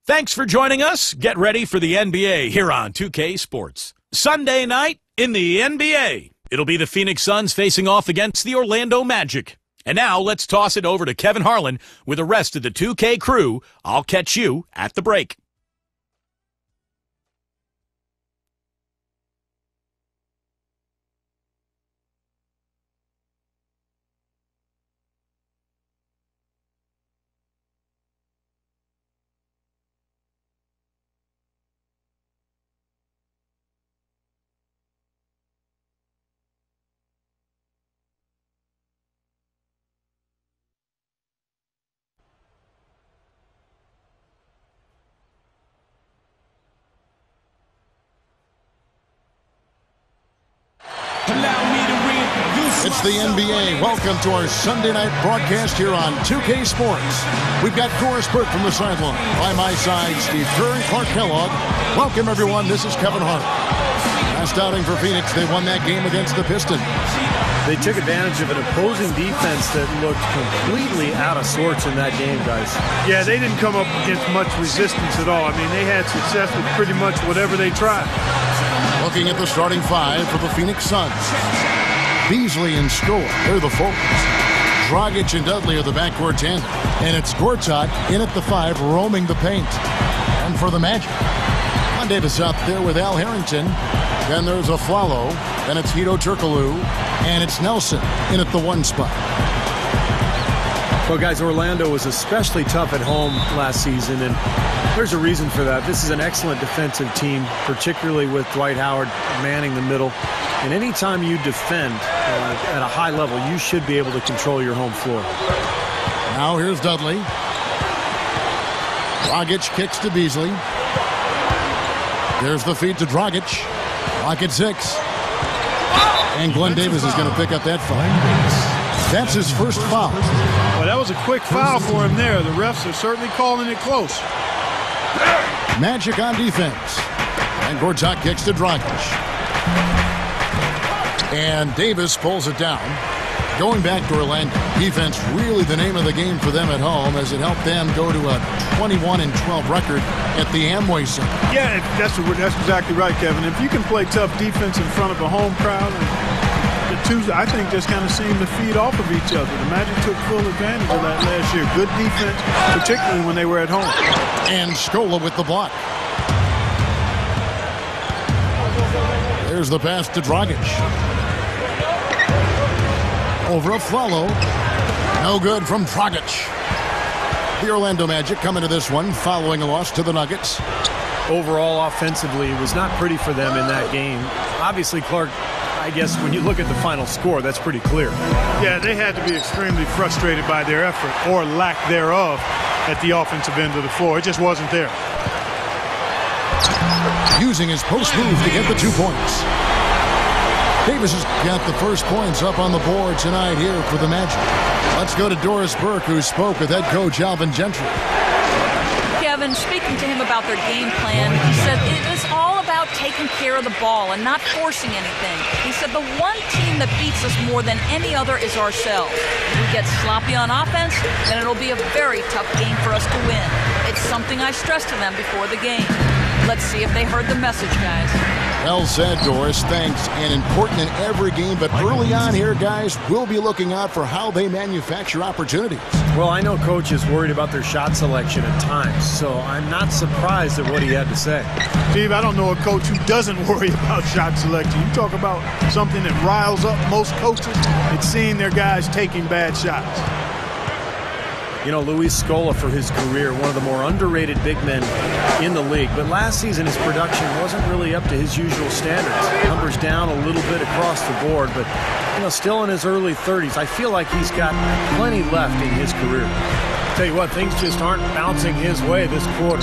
Thanks for joining us. Get ready for the NBA here on 2K Sports. Sunday night in the NBA. It'll be the Phoenix Suns facing off against the Orlando Magic. And now let's toss it over to Kevin Harlan with the rest of the 2K crew. I'll catch you at the break. It's the NBA. Welcome to our Sunday night broadcast here on 2K Sports. We've got Doris Burke from the sideline. By my side, Steve Kerr and Clark Kellogg. Welcome, everyone. This is Kevin Hart. Last outing for Phoenix, they won that game against the Pistons. They took advantage of an opposing defense that looked completely out of sorts in that game, guys. Yeah, they didn't come up against much resistance at all. I mean, they had success with pretty much whatever they tried. Looking at the starting five for the Phoenix Suns. Beasley and Scola, they're the forwards. Dragic and Dudley are the backcourt tandem. And it's Gortat in at the five, roaming the paint. And for the Magic, Von Davis out there with Al Harrington. Then there's Afflalo. Then it's Hedo Turkoglu. And it's Nelson in at the one spot. Well, guys, Orlando was especially tough at home last season, and there's a reason for that. This is an excellent defensive team, particularly with Dwight Howard manning the middle. And anytime you defend at a high level, you should be able to control your home floor. Now here's Dudley. Dragic kicks to Beasley. There's the feed to Dragic. Clock at 6. And Glenn Davis is going to pick up that foul. That's his first foul. Well, that was a quick foul for him there. The refs are certainly calling it close. Magic on defense. And Gortat kicks to Dragic. And Davis pulls it down. Going back to Orlando, defense really the name of the game for them at home as it helped them go to a 21-12 record at the Amway Center. Yeah, that's exactly right, Kevin. If you can play tough defense in front of a home crowd, the two, I think, just kind of seem to feed off of each other. The Magic took full advantage of that last year. Good defense, particularly when they were at home. And Scola with the block. There's the pass to Dragic. Over Afflalo. No good from Dragic. The Orlando Magic come into this one following a loss to the Nuggets. Overall, offensively, it was not pretty for them in that game. Obviously, Clark, I guess when you look at the final score, that's pretty clear. Yeah, they had to be extremely frustrated by their effort or lack thereof at the offensive end of the floor. It just wasn't there. Using his post move to get the 2 points. Davis has got the first points up on the board tonight here for the Magic. Let's go to Doris Burke, who spoke with head coach Alvin Gentry. Kevin, speaking to him about their game plan, he said it was all about taking care of the ball and not forcing anything. He said the one team that beats us more than any other is ourselves. If we get sloppy on offense, then it'll be a very tough game for us to win. It's something I stressed to them before the game. Let's see if they heard the message, guys. Well said, Doris. Thanks. And important in every game, but early on here, guys, we'll be looking out for how they manufacture opportunities. Well, I know Coach is worried about their shot selection at times, so I'm not surprised at what he had to say. Steve, I don't know a coach who doesn't worry about shot selection. You talk about something that riles up most coaches, it's seeing their guys taking bad shots. You know, Luis Scola, for his career, one of the more underrated big men in the league. But last season, his production wasn't really up to his usual standards. Numbers down a little bit across the board, but, you know, still in his early 30s. I feel like he's got plenty left in his career. Tell you what, things just aren't bouncing his way this quarter.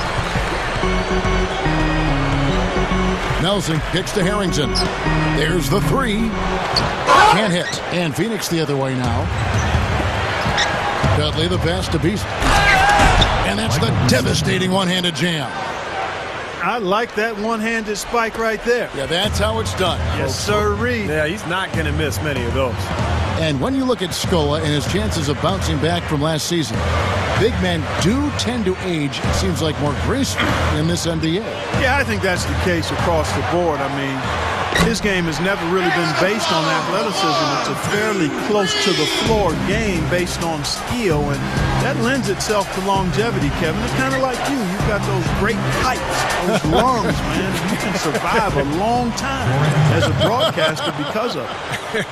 Nelson kicks to Harrington. There's the three. Can't hit. And Phoenix the other way now. Dudley the pass to Beasley. And that's the devastating one-handed jam. I like that one-handed spike right there. Yeah, that's how it's done. Yes, sirree. Yeah, he's not going to miss many of those. And when you look at Scola and his chances of bouncing back from last season, big men do tend to age, it seems like, more gracefully in this NBA. Yeah, I think that's the case across the board. I mean, his game has never really been based on athleticism. It's a fairly close-to-the-floor game based on skill, and that lends itself to longevity, Kevin. It's kind of like you. You've got those great pipes, those lungs, man. You can survive a long time as a broadcaster because of it.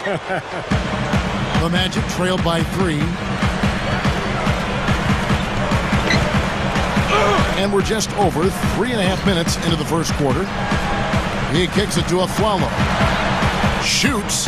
The Magic trail by 3. And we're just over 3.5 minutes into the first quarter. He kicks it to Afflalo. Shoots.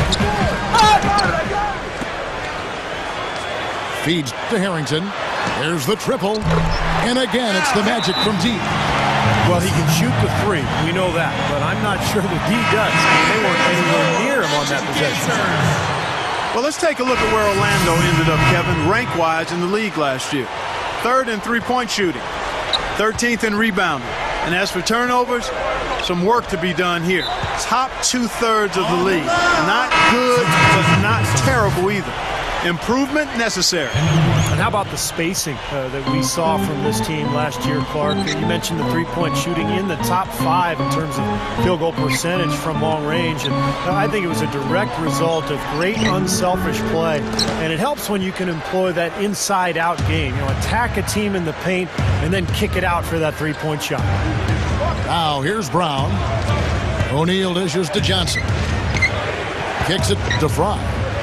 Feeds to Harrington. There's the triple. And again, it's the Magic from deep. Well, he can shoot the 3. We know that. But I'm not sure that he does. They weren't anywhere near him on that possession. Well, let's take a look at where Orlando ended up, Kevin, rank-wise in the league last year. 3rd in three-point shooting. 13th in rebounding. And as for turnovers, some work to be done here. Top 2/3 of the league. Not good, but not terrible either. Improvement necessary. And how about the spacing that we saw from this team last year, Clark? You mentioned the three-point shooting in the top 5 in terms of field goal percentage from long range. And I think it was a direct result of great unselfish play. And it helps when you can employ that inside-out game. You know, attack a team in the paint and then kick it out for that three-point shot. Now here's Brown. O'Neal dishes to Johnson. Kicks it to Fry.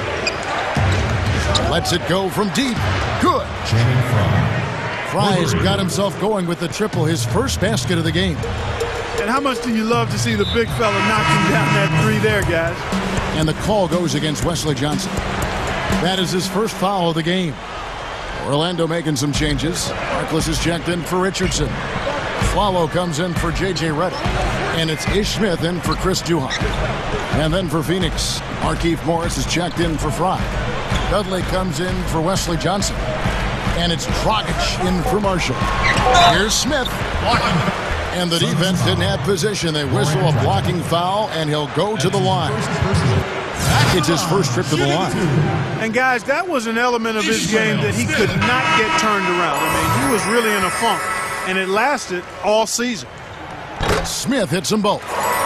Lets it go from deep. Good. Fry's got himself going with the triple, his first basket of the game. And how much do you love to see the big fella knocking down that 3 there, guys? And the call goes against Wesley Johnson. That is his first foul of the game. Orlando making some changes. Harkless is checked in for Richardson. Afflalo comes in for J.J. Redick. And it's Ish Smith in for Chris Duhon. And then for Phoenix, Markieff Morris is checked in for Fry. Dudley comes in for Wesley Johnson. And it's Dragic in for Marshall. Here's Smith. And the defense didn't have position. They whistle a blocking foul, and he'll go to the line. It's his first trip to the line. And, guys, that was an element of his game that he could not get turned around. I mean, he was really in a funk, and it lasted all season. Smith hits them both.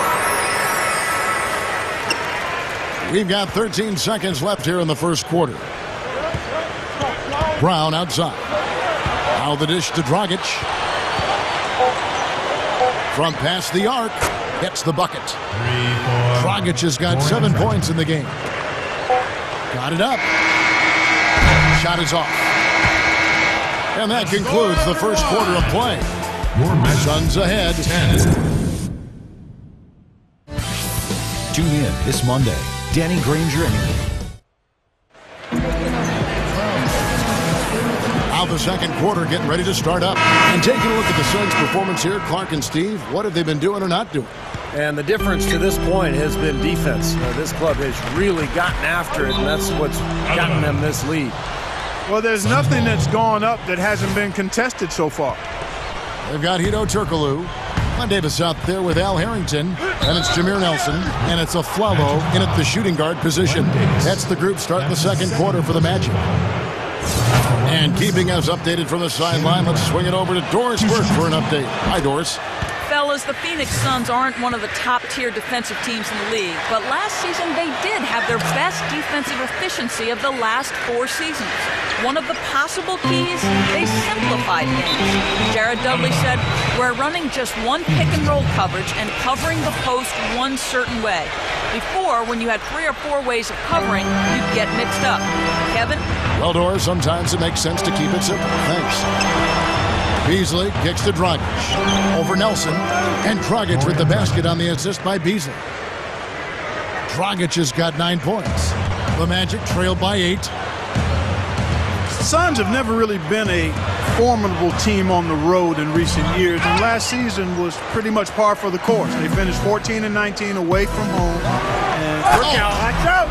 We've got 13 seconds left here in the first quarter. Brown outside. Now the dish to Dragic. From past the arc, gets the bucket. Dragic has got 7 points in the game. Got it up. Shot is off. And that concludes the first quarter of play. Suns ahead. Tune in this Monday. Danny Granger and Now the second quarter getting ready to start up. And taking a look at the Suns' performance here, Clark and Steve, what have they been doing or not doing? And the difference to this point has been defense. This club has really gotten after it, and that's what's gotten them this lead. Well, there's nothing that's gone up that hasn't been contested so far. They've got Hedo Turkoglu. Davis out there with Al Harrington, and it's Jameer Nelson, and it's Afflalo in at the shooting guard position. That's the group starting the second quarter for the Magic. And keeping us updated from the sideline, let's swing it over to Doris Burke for an update. Hi, Doris. Fellas, the Phoenix Suns aren't one of the top-tier defensive teams in the league, but last season they did have their best defensive efficiency of the last 4 seasons. One of the possible keys, they simplified things. Jared Dudley said, we're running just one pick-and-roll coverage and covering the post one certain way. Before, when you had 3 or 4 ways of covering, you'd get mixed up. Kevin? Well, Doris, sometimes it makes sense to keep it simple. Thanks. Beasley kicks to Dragic. Over Nelson. And Dragic with the basket on the assist by Beasley. Dragic has got 9 points. The Magic trailed by 8. Suns have never really been a formidable team on the road in recent years, and last season was pretty much par for the course. They finished 14-19 away from home. And watch out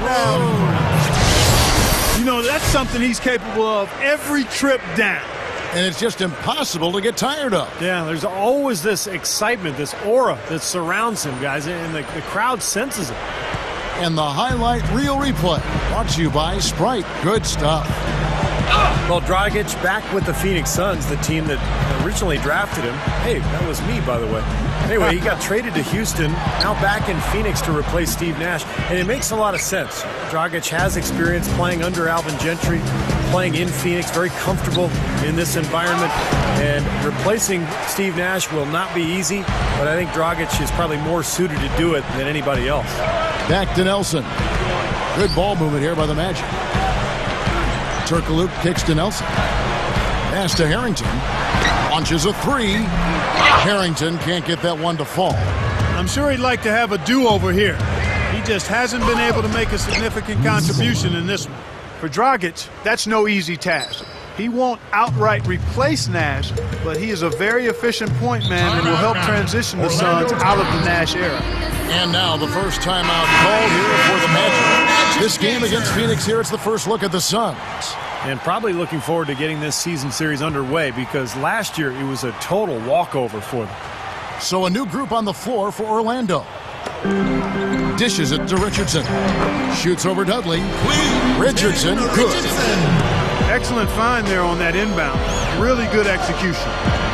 now. You know, that's something he's capable of every trip down. And it's just impossible to get tired of. Yeah, there's always this excitement, this aura that surrounds him, guys, and the crowd senses it. And the highlight reel replay brought to you by Sprite. Good stuff. Well, Dragic back with the Phoenix Suns, the team that originally drafted him. Hey, that was me, by the way. Anyway, he got traded to Houston, now back in Phoenix to replace Steve Nash. And it makes a lot of sense. Dragic has experience playing under Alvin Gentry, playing in Phoenix, very comfortable in this environment. And replacing Steve Nash will not be easy, but I think Dragic is probably more suited to do it than anybody else. Back to Nelson. Good ball movement here by the Magic. Turkoglu kicks to Nelson. Pass to Harrington. Launches a three. Harrington can't get that one to fall. I'm sure he'd like to have a do-over here. He just hasn't been able to make a significant contribution in this one. For Dragic, that's no easy task. He won't outright replace Nash, but he is a very efficient point man and will help transition the Suns out of the Nash era. And now the first timeout called here for the Magic. This game against Phoenix here, it's the first look at the Suns. And probably looking forward to getting this season series underway because last year it was a total walkover for them. So a new group on the floor for Orlando. Dishes it to Richardson. Shoots over Dudley. Richardson, good. Excellent find there on that inbound. Really good execution.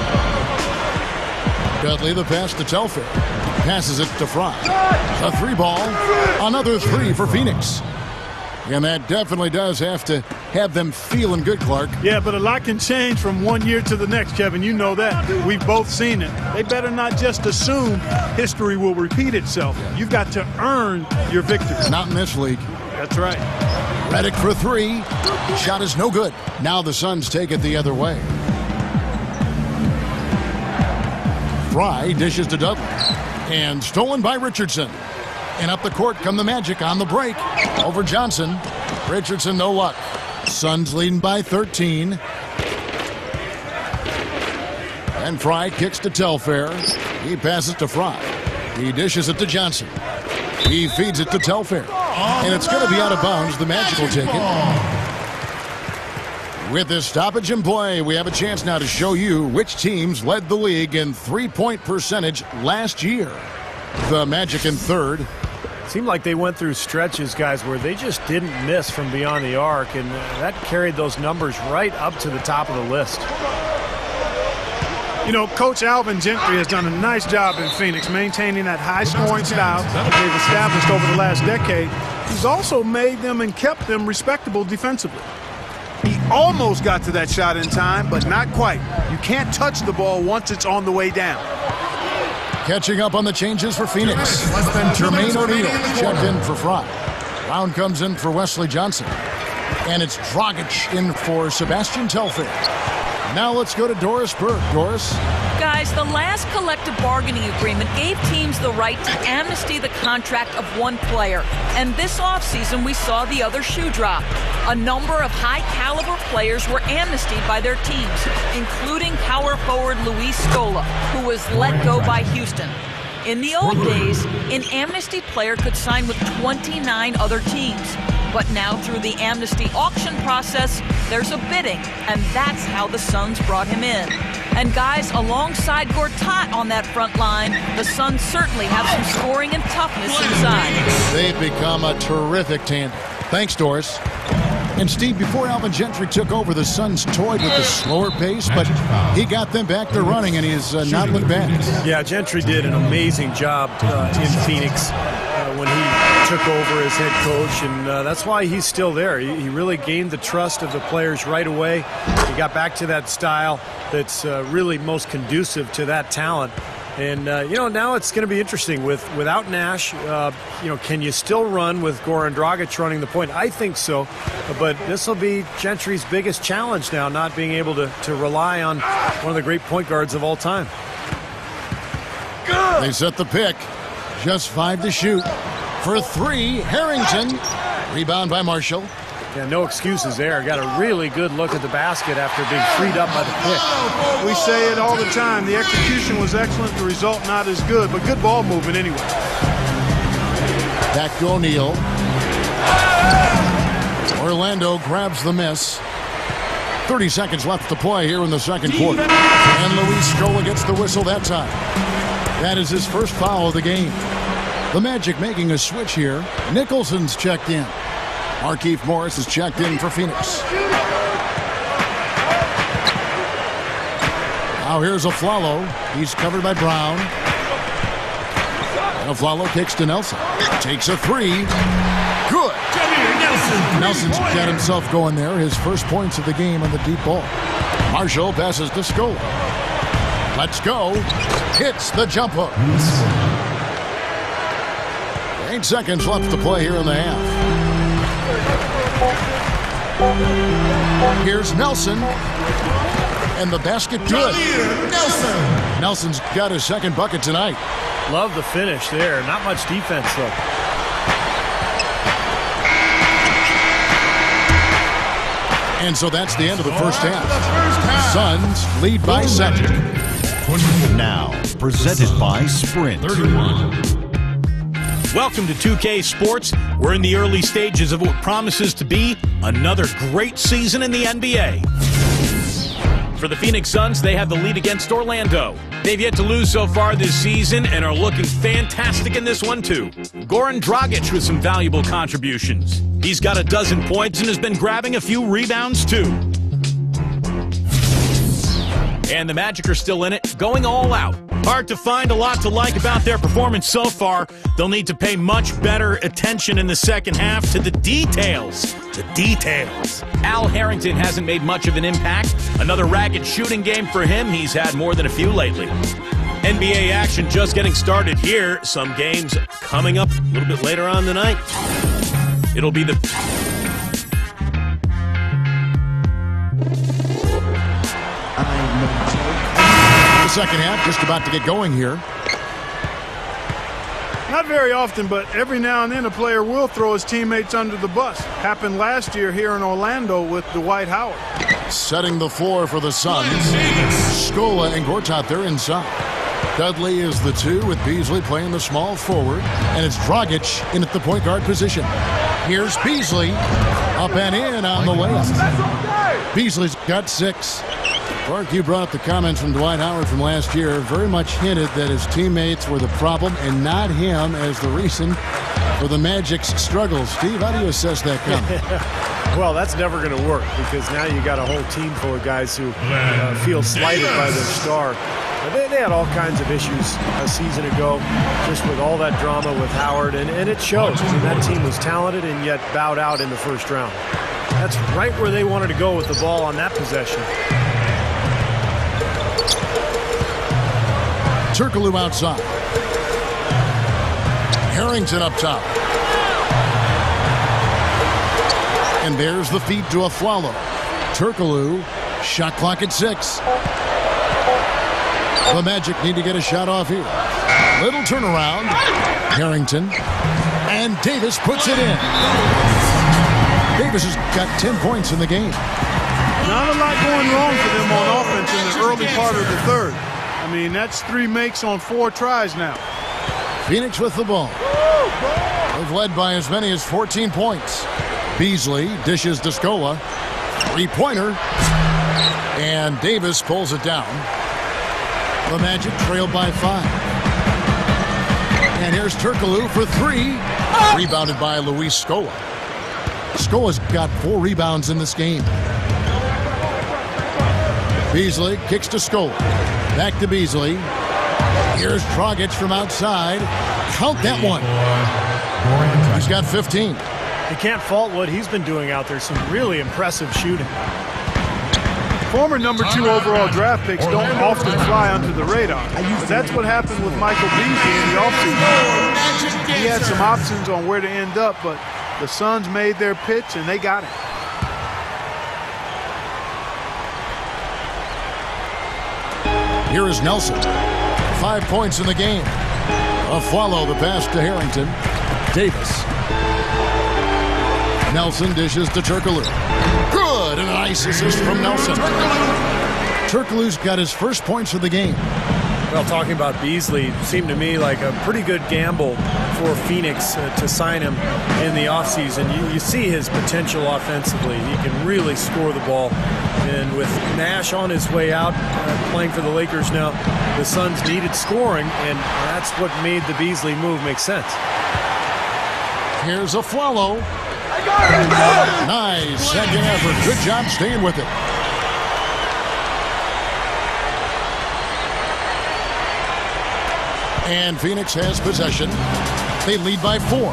Dudley the pass to Telfair. Passes it to Fry. A three ball. Another three for Phoenix. And that definitely does have to have them feeling good, Clark. Yeah, but a lot can change from one year to the next, Kevin. You know that. We've both seen it. They better not just assume history will repeat itself. You've got to earn your victory. Not in this league. That's right. Redick for three. Shot is no good. Now the Suns take it the other way. Fry dishes to Dudley. And stolen by Richardson. And up the court come the Magic on the break. Over Johnson. Richardson, no luck. Suns leading by 13. And Fry kicks to Telfair. He passes to Fry. He dishes it to Johnson. He feeds it to Telfair. And it's going to be out of bounds. The Magic will take it. With this stoppage in play, we have a chance now to show you which teams led the league in three-point percentage last year. The Magic in third. Seemed like they went through stretches, guys, where they just didn't miss from beyond the arc, and that carried those numbers right up to the top of the list. You know, Coach Alvin Gentry has done a nice job in Phoenix maintaining that high-scoring style that they've established over the last decade. He's also made them and kept them respectable defensively. He almost got to that shot in time, but not quite. You can't touch the ball once it's on the way down. Catching up on the changes for Phoenix. Jermaine O'Neal checked in for Fry. Brown comes in for Wesley Johnson. And it's Dragic in for Sebastian Telfair. Now let's go to Doris Burke. Doris? Guys, the last collective bargaining agreement gave teams the right to amnesty the contract of one player. And this offseason, we saw the other shoe drop. A number of high-caliber players were amnestied by their teams, including power forward Luis Scola, who was let go by Houston. In the old days, an amnesty player could sign with 29 other teams. But now through the amnesty auction process, there's a bidding, and that's how the Suns brought him in. And guys, alongside Gortat on that front line, the Suns certainly have some scoring and toughness inside. They've become a terrific tandem. Thanks, Doris. And Steve, before Alvin Gentry took over, the Suns toyed with the slower pace, but he got them back to running, and he has not looked back. Yeah, Gentry did an amazing job in Phoenix when he took over as head coach, and that's why he's still there. He really gained the trust of the players right away. He got back to that style that's really most conducive to that talent. And, now it's going to be interesting. Without Nash, can you still run with Goran Dragic running the point? I think so. But this will be Gentry's biggest challenge now, not being able to rely on one of the great point guards of all time. They set the pick. Just 5 to shoot. For 3, Harrington. Rebound by Marshall. Yeah, no excuses there. Got a really good look at the basket after being freed up by the pick. We say it all the time. The execution was excellent. The result not as good, but good ball movement anyway. Back to O'Neal. Orlando grabs the miss. 30 seconds left to play here in the second quarter. And Luis Scola gets the whistle that time. That is his first foul of the game. The Magic making a switch here. Nicholson's checked in. Markieff Morris is checked in for Phoenix. Now here's Aflalo. He's covered by Brown. And Aflalo kicks to Nelson. Takes a three. Good. Nelson's got himself going there. His first points of the game on the deep ball. Marshall passes to Scola. Let's go. Hits the jump hook. 8 seconds left to play here in the half. Here's Nelson. And the basket good. Nelson's got his second bucket tonight. Love the finish there. Not much defense, though. And so that's the end of the first half. Suns lead by 7. Now, presented by Sprint. Welcome to 2K Sports. We're in the early stages of what promises to be another great season in the NBA. For the Phoenix Suns, they have the lead against Orlando. They've yet to lose so far this season and are looking fantastic in this one, too. Goran Dragic with some valuable contributions. He's got 12 points and has been grabbing a few rebounds, too. And the Magic are still in it, going all out. Hard to find a lot to like about their performance so far. They'll need to pay much better attention in the second half to the details. The details. Al Harrington hasn't made much of an impact. Another ragged shooting game for him. He's had more than a few lately. NBA action just getting started here. Some games coming up a little bit later on tonight. It'll be the... The second half just about to get going here. Not very often, but every now and then a player will throw his teammates under the bus. Happened last year here in Orlando with Dwight Howard. Setting the floor for the Suns. Scola and Gortat, they're inside. Dudley is the 2 with Beasley playing the small forward. And it's Dragic in at the point guard position. Here's Beasley. Up and in on the layup. Beasley's got 6. Clark, you brought up the comments from Dwight Howard from last year. Very much hinted that his teammates were the problem and not him as the reason for the Magic's struggles. Steve, how do you assess that comment? Well, that's never going to work because now you got a whole team full of guys who feel slighted by their star. They had all kinds of issues a season ago just with all that drama with Howard, and it shows. I mean, that team was talented and yet bowed out in the first round. That's right where they wanted to go with the ball on that possession. Turkoglu outside. Harrington up top. And there's the feed to Aflalo. Turkoglu, shot clock at 6. The Magic need to get a shot off here. Little turnaround. Harrington. And Davis puts it in. Davis has got 10 points in the game. Not a lot going wrong for them on offense in the early part of the third. I mean, that's 3 makes on 4 tries now. Phoenix with the ball. They've led by as many as 14 points. Beasley dishes to Scola. 3-pointer. And Davis pulls it down. The Magic trailed by 5. And here's Turkoglu for 3. Rebounded by Luis Scola. Scola's got 4 rebounds in this game. Beasley kicks to Scola. Back to Beasley. Here's Dragic from outside. Count that one. He's got 15. You can't fault what he's been doing out there. Some really impressive shooting. Former number 2 overall draft picks don't often fly under the radar. But that's what happened with Michael Beasley in the offseason. He had some options on where to end up, but the Suns made their pitch and they got it. Here is Nelson. 5 points in the game. Aflalo the pass to Harrington. Davis. Nelson dishes to Turkoglu. Good, and a nice assist from Nelson. Turkoglu's got his first points of the game. Well, talking about Beasley, seemed to me like a pretty good gamble for Phoenix to sign him in the offseason. You see his potential offensively. He can really score the ball. And with Nash on his way out, playing for the Lakers now, the Suns needed scoring, and that's what made the Beasley move make sense. Here's Aflalo. Nice second effort. Good job staying with it. And Phoenix has possession. They lead by 4.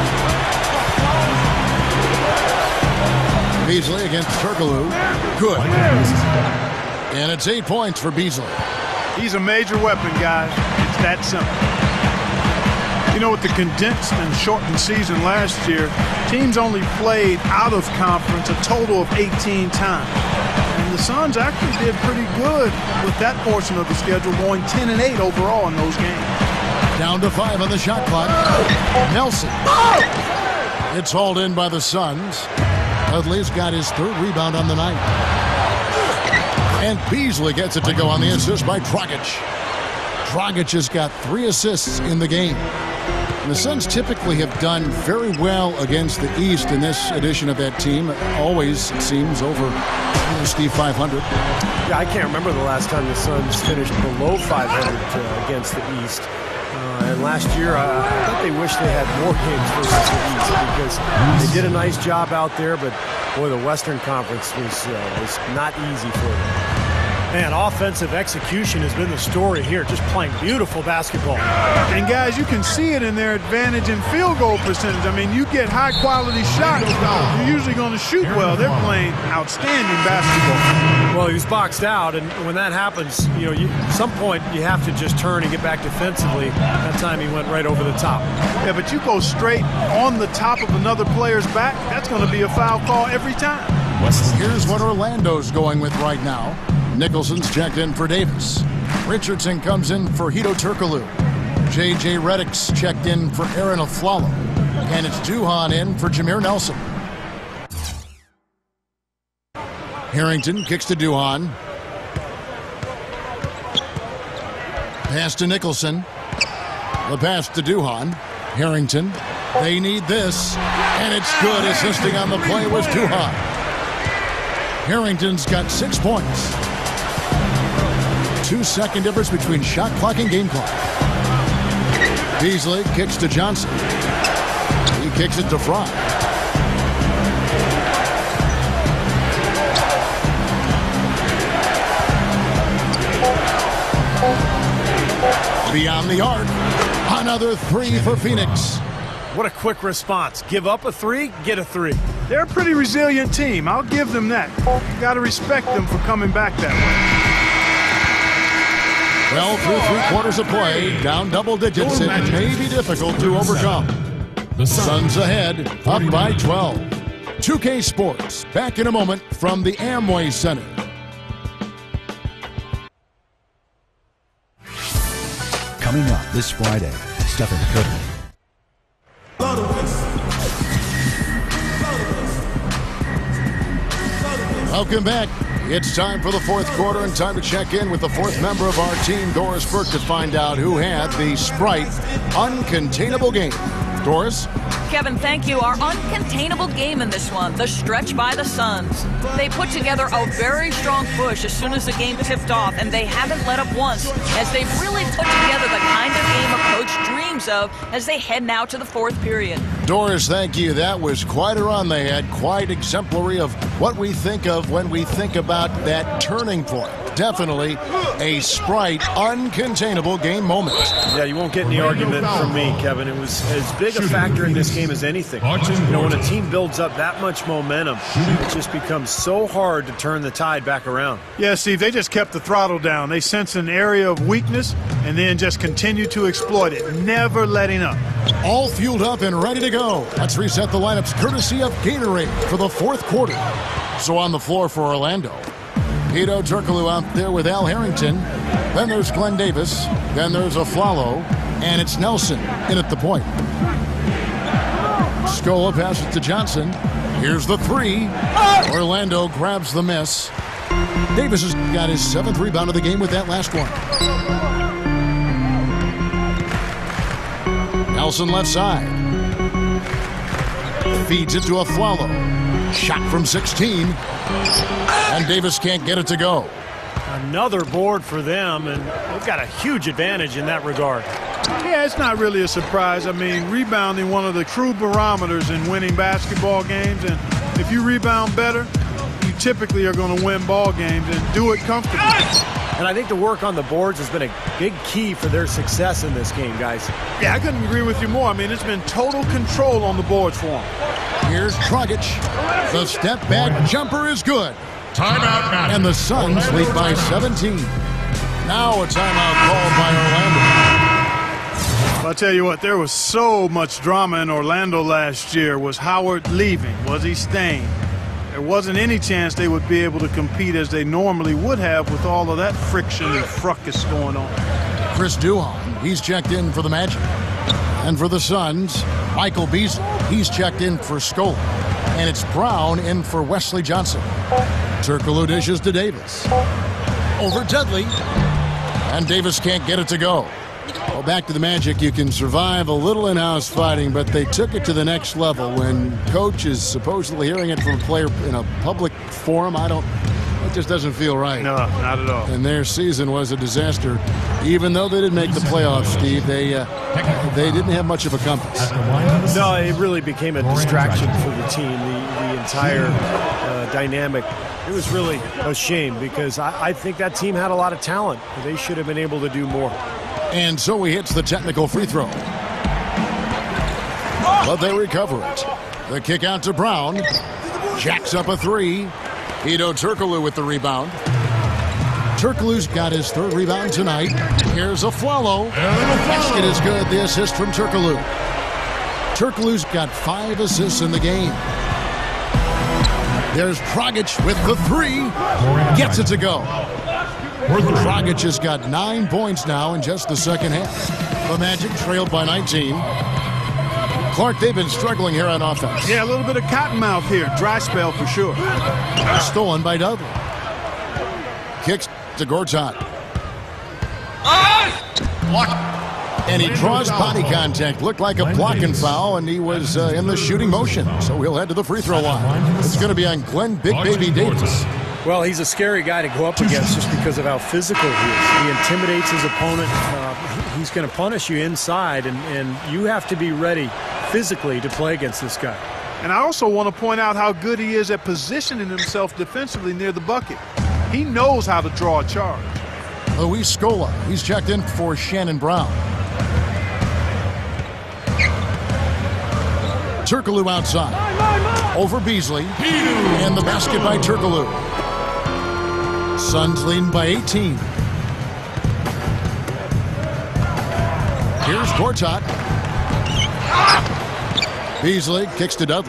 Beasley against Turkoglu. Good. And it's 8 points for Beasley. He's a major weapon, guys. It's that simple. You know, with the condensed and shortened season last year, teams only played out of conference a total of 18 times. And the Suns actually did pretty good with that portion of the schedule, going 10-8 overall in those games. Down to 5 on the shot clock. Nelson. It's hauled in by the Suns. Dudley's got his 3rd rebound on the night. And Beasley gets it to go on the assist by Dragic. Dragic has got 3 assists in the game. And the Suns typically have done very well against the East in this edition of that team. Always, it seems, over Steve 500. Yeah, I can't remember the last time the Suns finished below 500 against the East. And last year, I thought they wished they had more games versus the East because they did a nice job out there, but boy, the Western Conference was not easy for them. Man, offensive execution has been the story here, just playing beautiful basketball. And guys, you can see it in their advantage in field goal percentage. I mean, you get high-quality shots, you're usually going to shoot well. They're playing outstanding basketball. Well, he was boxed out, and when that happens, you know, at some point you have to just turn and get back defensively. That time he went right over the top. Yeah, but you go straight on the top of another player's back, that's going to be a foul call every time. Here's what Orlando's going with right now. Nicholson's checked in for Davis. Richardson comes in for Hedo Turkoglu. J.J. Redick's checked in for Aaron Aflalo. And it's Duhon in for Jameer Nelson. Harrington kicks to Duhon. Pass to Nicholson. The pass to Duhon. Harrington. They need this. And it's good. Assisting on the play was Duhon. Harrington's got 6 points. 2-second difference between shot clock and game clock. Beasley kicks to Johnson. He kicks it to Fry. Beyond the arc. Another 3 for Phoenix. What a quick response. Give up a 3, get a 3. They're a pretty resilient team. I'll give them that. You got to respect them for coming back that way. Well, through 3 quarters of play, down double digits, it may be difficult to overcome. The Suns ahead, up by 12. 2K Sports, back in a moment from the Amway Center. Coming up this Friday, Stephen Curry. Welcome back. It's time for the 4th quarter and time to check in with the 4th member of our team, Doris Burke, to find out who had the Sprite uncontainable game. Doris? Kevin, thank you. Our uncontainable game in this one, the stretch by the Suns. They put together a very strong push as soon as the game tipped off, and they haven't let up once, as they've really put together the kind of game a coach dreams of as they head now to the 4th period. Doris, thank you. That was quite a run they had, quite exemplary of what we think of when we think about that turning point. Definitely a Sprite uncontainable game moment. Yeah, you won't get any argument from me, Kevin. It was as big a factor in this game as anything. You know, when a team builds up that much momentum, it just becomes so hard to turn the tide back around. Yeah, Steve, they just kept the throttle down. They sensed an area of weakness and then just continued to exploit it, never letting up. All fueled up and ready to go. Let's reset the lineups courtesy of Gatorade for the 4th quarter. So on the floor for Orlando, Hedo Turkoglu out there with Al Harrington. Then there's Glenn Davis. Then there's Aflalo. And it's Nelson in at the point. Scola passes to Johnson. Here's the 3. Orlando grabs the miss. Davis has got his 7th rebound of the game with that last one. Nelson left side. Feeds it to Aflalo. Shot from 16. And Davis can't get it to go. Another board for them, and they've got a huge advantage in that regard. Yeah, it's not really a surprise. I mean, rebounding one of the true barometers in winning basketball games, and if you rebound better, you typically are going to win ball games and do it comfortably. And I think the work on the boards has been a big key for their success in this game, guys. Yeah, I couldn't agree with you more. I mean, it's been total control on the boards for them. Here's Dragic. The step back jumper is good. Timeout, Matt. And the Suns lead by 17. Now a timeout called by Orlando. I'll tell you what, there was so much drama in Orlando last year. Was Howard leaving? Was he staying? There wasn't any chance they would be able to compete as they normally would have with all of that friction and fracas going on. Chris Duhon, he's checked in for the Magic. And for the Suns, Michael Beasley, he's checked in for Scola. And it's Brown in for Wesley Johnson. Turkoglu dishes to Davis. Over Dudley. And Davis can't get it to go. Well, back to the Magic. You can survive a little in-house fighting, but they took it to the next level. When coach is supposedly hearing it from a player in a public forum, it just doesn't feel right. No, not at all. And their season was a disaster. Even though they didn't make the playoffs, Steve, they didn't have much of a compass. No, it really became a distraction for the team, the entire dynamic. It was really a shame because I think that team had a lot of talent. They should have been able to do more. And so he hits the technical free throw. But they recover it. The kick out to Brown. Jacks up a three. Hedo Turkoglu with the rebound. Turkoglu's got his third rebound tonight. Here's a Afflalo. Basket is good. The assist from Turkoglu. Turkoglu's got 5 assists in the game. There's Dragic with the three. Gets it to go. Dragic has got 9 points now in just the second half. The Magic trailed by 19. Clark, they've been struggling here on offense. Yeah, a little bit of cottonmouth here. Dry spell for sure. Stolen by Dudley. Kicks to Gortat. And he draws body contact. Looked like a blocking foul, and he was in the shooting motion. So he'll head to the free throw line. It's going to be on Glenn Big Baby Davis. Well, he's a scary guy to go up against just because of how physical he is. He intimidates his opponent. He's going to punish you inside, and you have to be ready physically to play against this guy. And I also want to point out how good he is at positioning himself defensively near the bucket. He knows how to draw a charge. Luis Scola, he's checked in for Shannon Brown. Turkoglu outside. Over Beasley. And the basket by Turkoglu. Suns leading by 18. Here's Gortat. Beasley kicks to Dudley.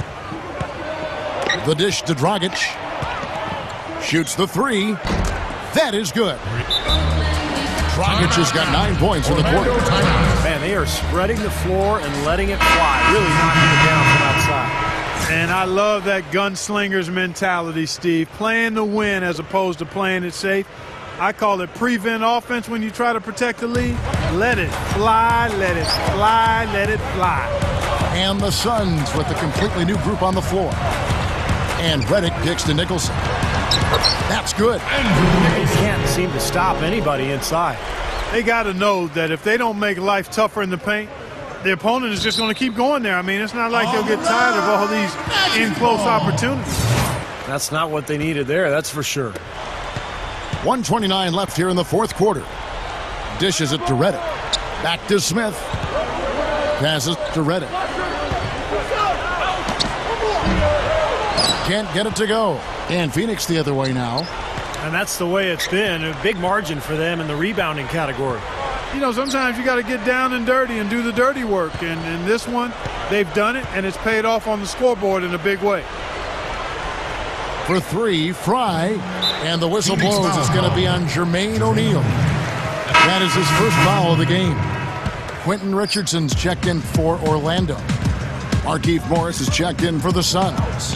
The dish to Dragic. Shoots the three. That is good. Dragic has got 9 points in the quarter. Man, they are spreading the floor and letting it fly. Really knocking it down from outside. And I love that gunslinger's mentality, Steve. Playing to win as opposed to playing it safe. I call it prevent offense when you try to protect the lead. Let it fly, let it fly, let it fly. And the Suns with a completely new group on the floor. And Redick kicks to Nicholson. That's good. They can't seem to stop anybody inside. They got to know that if they don't make life tougher in the paint, the opponent is just going to keep going there. I mean, it's not like they'll get tired of all these in-close opportunities. That's not what they needed there, that's for sure. 1:29 left here in the fourth quarter. Dishes it to Redick. Back to Smith. Passes to Redick. Can't get it to go. And Phoenix the other way now. And that's the way it's been. A big margin for them in the rebounding category. You know, sometimes you got to get down and dirty and do the dirty work. And in this one, they've done it, and it's paid off on the scoreboard in a big way. For three, Fry. And the whistle blows. It's going to be on Jermaine O'Neal. That is his first foul of the game. Quentin Richardson's checked in for Orlando. Markieff Morris is checked in for the Suns.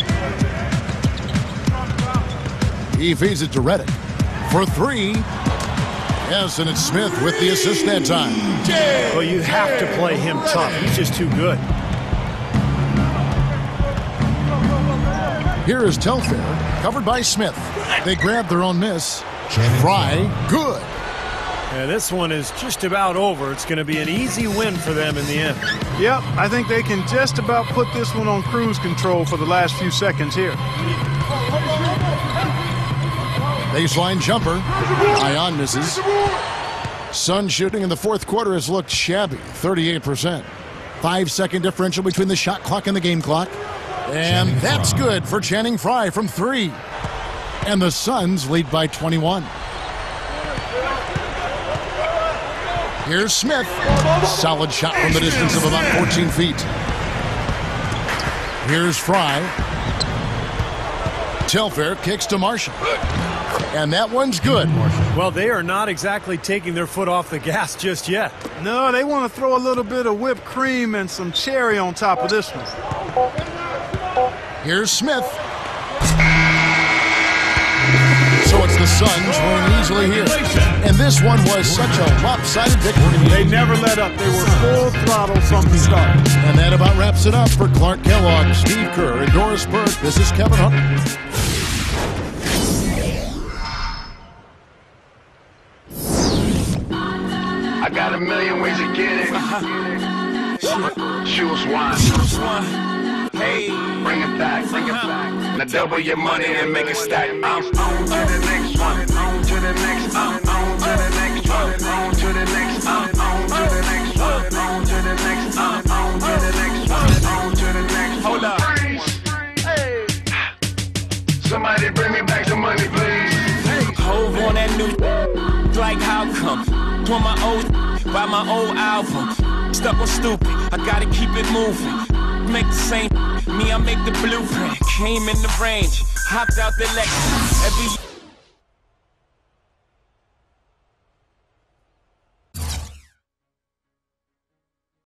He feeds it to Redick. For three. Yes, and it's Smith with the assist that time. Well, you have to play him tough. He's just too good. Here is Telfair, covered by Smith. They grab their own miss. Fry, good. Yeah, this one is just about over. It's going to be an easy win for them in the end. Yep, I think they can just about put this one on cruise control for the last few seconds here. Baseline jumper. Ion misses. Sun shooting in the fourth quarter has looked shabby, 38%. 5-second differential between the shot clock and the game clock. And that's good for Channing Frye from 3. And the Suns lead by 21. Here's Smith. Solid shot from the distance of about 14 feet. Here's Frye. Telfair kicks to Marshall. And that one's good. Well, they are not exactly taking their foot off the gas just yet. No, they want to throw a little bit of whipped cream and some cherry on top of this one. Here's Smith. So it's the Suns winning easily here. And this one was such a lopsided victory. They never let up. They were full throttle from the start. And that about wraps it up for Clark Kellogg, Steve Kerr, and Doris Burke. This is Kevin Hunt. I got a million ways to get it. Choose one. Hey, bring it back, bring it back. Now double your money and make it stack. I'm on to the next one. On to the next. I'm on to the next one. On to the next. I'm on to the next one. On to the next. I'm on to the next one. On to the next. Hold up. Hey. Somebody bring me back the money, please. Hove on that new like how come? On my old by my old album. Stuck on stupid. I gotta keep it moving. Make the same. Me, I make the blueprint. Came in the range. Hopped out the Lexus. Every